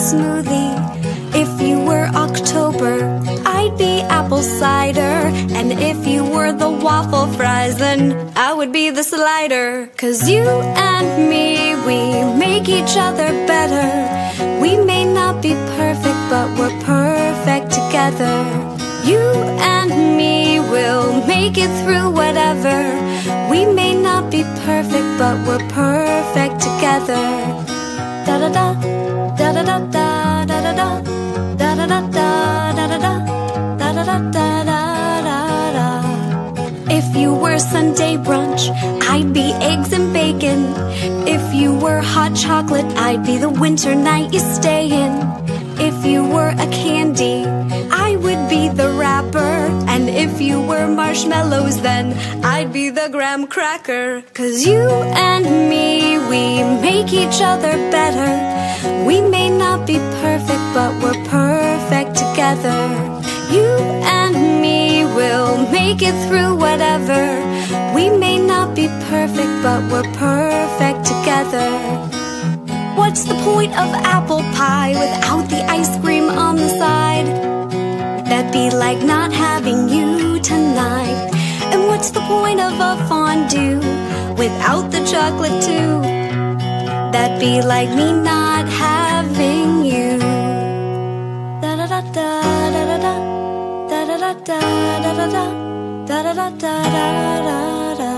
smoothie. If you were October, I'd be apple cider. And if you were the waffle fries, then I would be the slider. 'Cause you and me, we make each other better. We may not be perfect, but we're perfect together. You and me will make it through whatever. We may not be perfect, but we're perfect together. Da da da, da da da da, da da da, da da da da, da da da, da da da da da da. If you were Sunday brunch, I'd be eggs and bacon. If you were hot chocolate, I'd be the winter night you stay in. If you were a candy, I would be the wrapper. And if you were marshmallows, then I'd be the graham cracker. 'Cause you and me, we make each other better. We may not be perfect, but we're perfect together. You and me will make it through whatever. We may not be perfect, but we're perfect together. What's the point of apple pie without the ice cream on the side? That'd be like not having you tonight. And what's the point of a fondue without the chocolate too? That'd be like me not having you. Da da da da da da da, da da da da da da da, da da da da da da.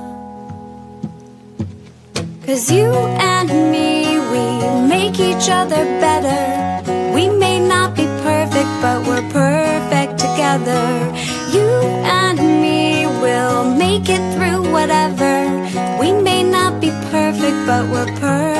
'Cause you and me, we make each other better. We may not be perfect, but we're perfect together. You and me will make it through whatever. We may not be perfect, but we're perfect.